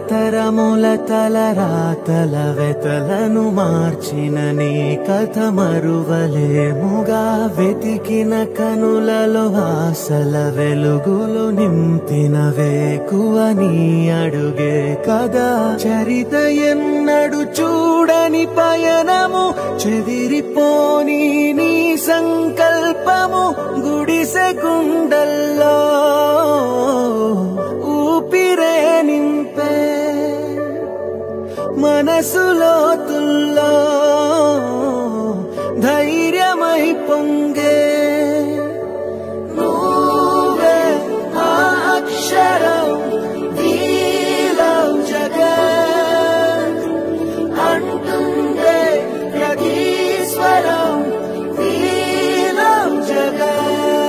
తరతరముల తలరాతల వెతలను మార్చిన నీ కథ మరువలేముగా వెతికిన కనులలో ఆశల వెలుగులు నింపిన వేకువ నీ అడుగే కదా చరిత ఎన్నడు చూడని పయనము చెదిరిపోని నీ సంకల్పము గుడిసె గుండల్లో ఊపిరే నింపే మనసులోతుల్లో ధైర్యమై పొంగే నువ్వే ఆ అక్షరం వీలవ్ జగత్ అంటుందే ప్రతి స్వరం వీలవ్ జగత్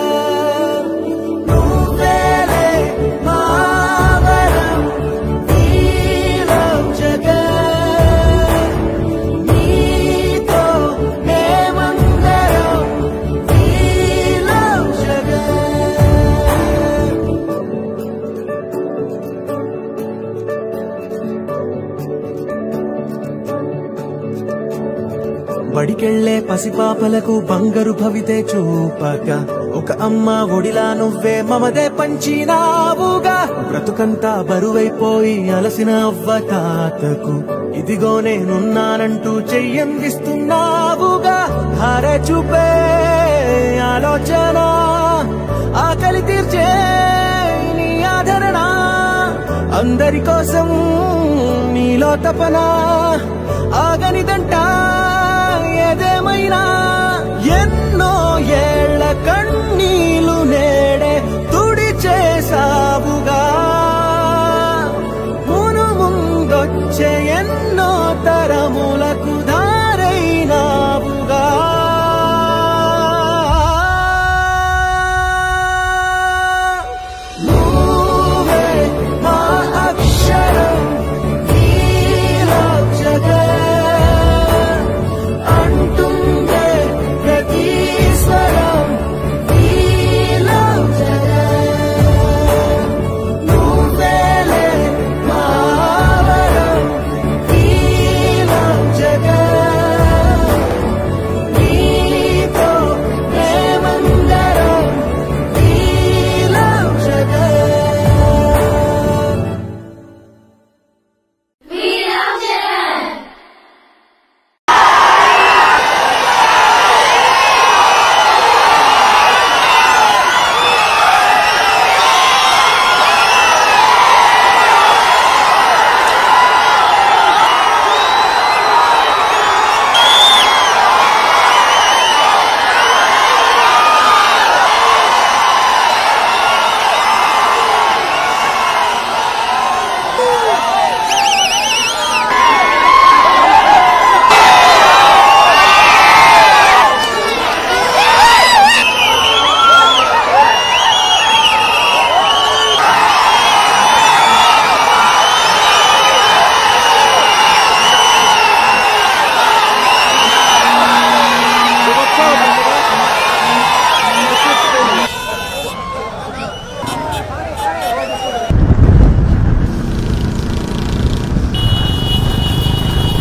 బడికెళ్లే పసిపాపలకు బంగారు భవితే చూపక ఒక అమ్మ ఒడిలా నువ్వే మమదే పంచినావుగా బ్రతుకంతా బరువైపోయి అలసిన అవ్వ తాతకు ఇదిగో నేనున్నానంటూ చెయ్యందిస్తున్నావుగా ధార చూపే ఆలోచన ఆకలి తీర్చే నీ ఆదరణ అందరి కోసం నీలో తపన